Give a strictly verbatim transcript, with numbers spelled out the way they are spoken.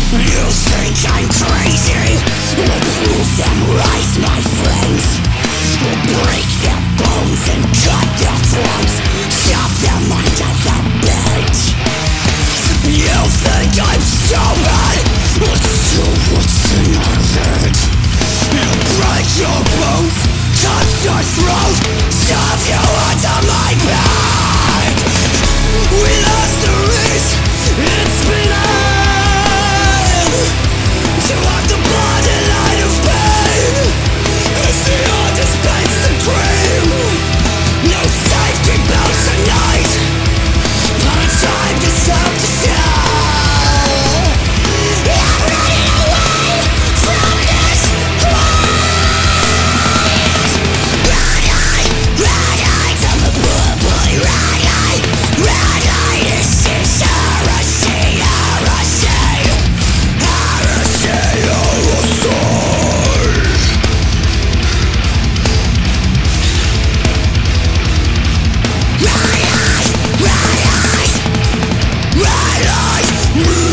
You think I'm crazy? We'll prove them right, my friends. We'll break their bones and cut their throats, shove them under the bed. You think I'm stupid? Let's do what's in our head. We'll break your bones, cut your throat, shove you under my bed. We lost the race, it's been hard to walk the bloody line of pain as the artist paints the dream. No safety belts tonight, no time to stop the show. I'm running away from this grind. Run-eye, run-eye, I'm a poor boy. Run-eye, run-eye, this is heresy, heresy, heresy, heresy. Red eyes, red eyes, red eyes.